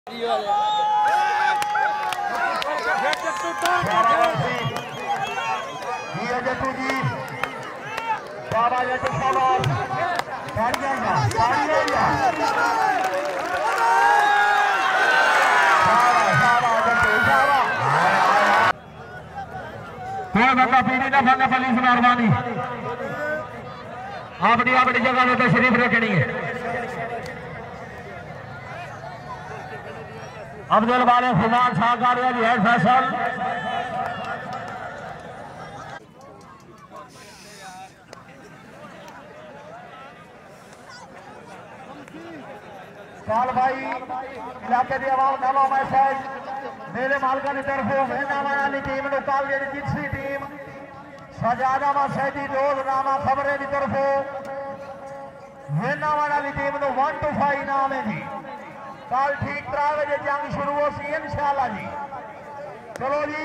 मेहरबानी अपनी अपनी जगह में तशरीफ रखनी है। अब्दुल वाले फुमान साहब है फैसल साल भाई इलाके की आवाम नवा मैसेज मेरे मालका की तरफ नामा टीम कालजे की तीसरी टीम सजादा सैदी रोजनामा खबरें की तरफ वाली टीम 1 to 5 इनाम है जी। कल ठीक 3 बजे जंग शुरू हो सी इंशाअल्लाह जी। चलो जी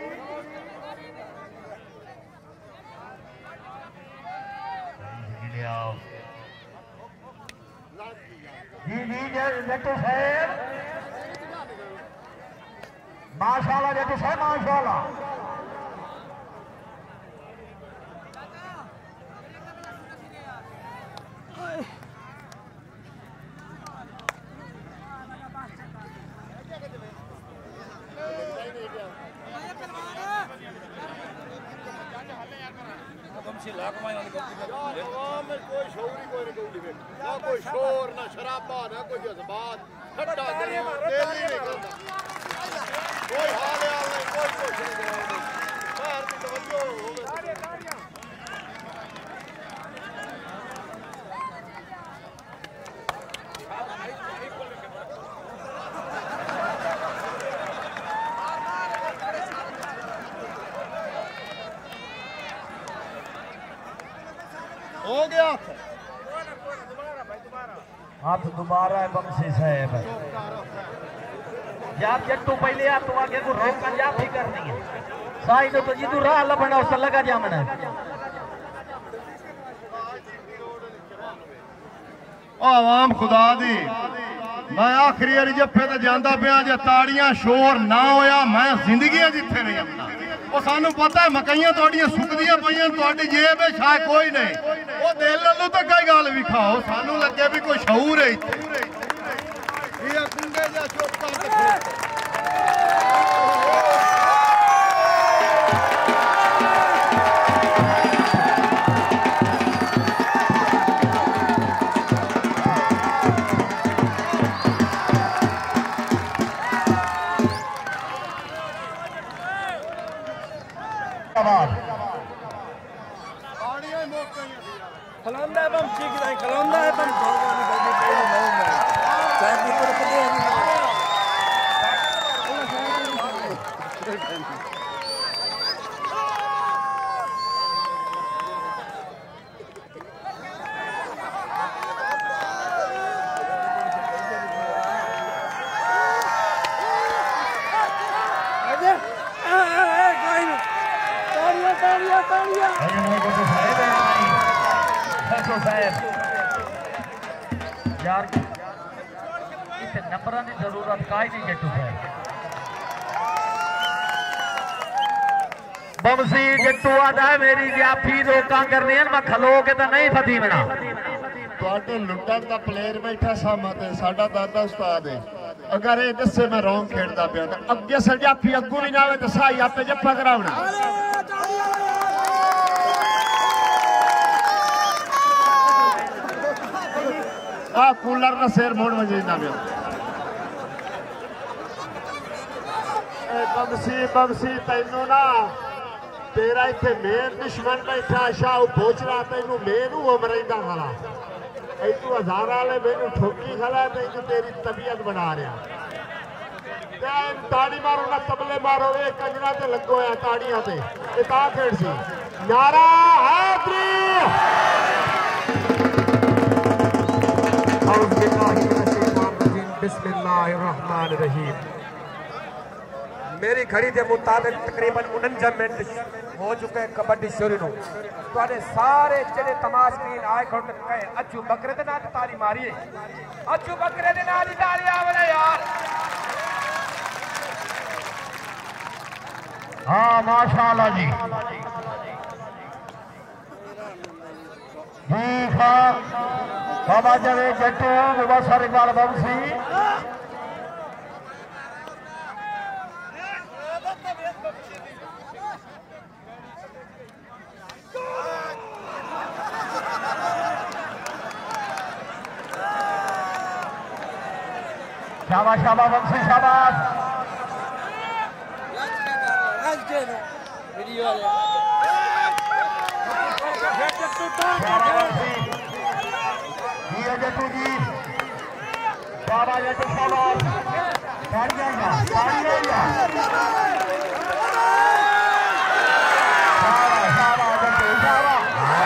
जी जट्टू साहब माशाल्लाह जट्टू साहब माशाल्लाह। कोई शोर ना शराबा ना कोई जज्बात ठंडा दिल ही निकलता कोई हाल नहीं कोई कुछ नहीं बाहर की तवज्जो हो गया हाथ दोबारा है बमसी साहब यार जट्टू पहले आप तो आगे को रोक कर जा भी करनी है साई तो जिदू राह लबना उस लगा जामना आवाम खुदा दी मैं आखिरी बारी जफे तो जाता पाया जे ताड़ियां शोर ना होया मैं जिंदगी जिथे नहीं अपना वो सानू पता है मकइयां थोड़ियां सुकदियां पईयां थोड़ी जेब है शायद कोई नहीं वो दिल नालों तो कई गल भी खाओ सानू लगे भी कोई शऊर है ये कुंडे जा चुप कर खलौंदा है बम ठीक है खलौंदा है बम यार इतने नंबर की जरूरत का ही नहीं जट्टू साहब बमसी जट्टू आता है मेरी जाफी रोका करनी है मैं खलो के तो नहीं फती बना तो लुटन का प्लेयर बैठा सामत है साडा दादा उस्ताद है अगर ये दसे मैं रॉन्ग खेलता पाया तो अगे से जाफी अगू भी ना आवे तो साई आपे जप्पा करावना कूलर का शेर मोड़ वजेना बमसी बमसी तेनू ना तेरा इतने मेन दुश्मन बैठा शाह भोचरा तेनू मेन मरदा खला तू हजार वाले मैनू ठोकी खला तेरी तबीयत बना रहा ताड़ी मारो ना तबले मारो ये कंजरा ते लगो है ताड़ियां ते खेड़ सी नारा बिस्मिल्लाहिर्रहमानिर्रहीम मेरी घड़ी के मुताबिक तकरीबन 49 मिनट हो चुके हैं कबड्डी शुरू नु तुहाडे सारे जेडे तमाशबीन आए खड़े कहे अज्जू बकरे दे नाल ताली मारिए अज्जू बकरे दे नाल ताली आवले यार हाँ माशाअल्लाह जी ठीक है बाबा जवे जट्टू मुबशर इकबाल बंसी शाबाश शाबाश बंसी शाबाश वीडियो जट्टू जी बाबा जट्टू शाबाश तालियां शाबाश शाबाश जट्टू शाबाश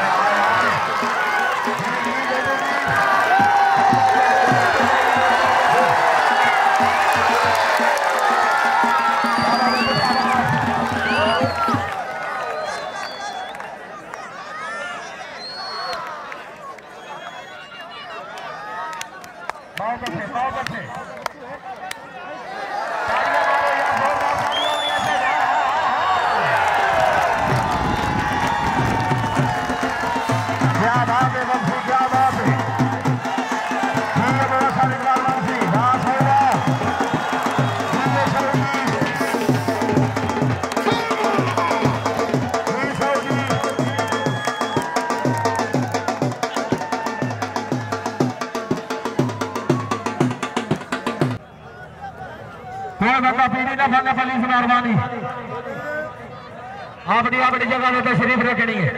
अपनी अपनी जगह पर तशरीफ रखनी है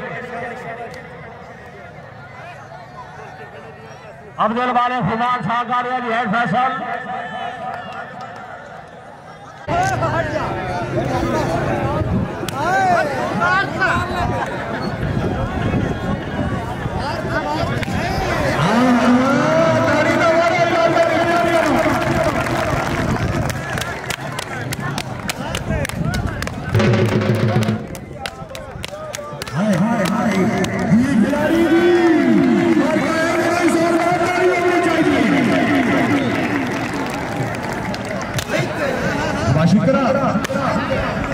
अब्दुल वाले खुमान साहकार है फैसल शुक्र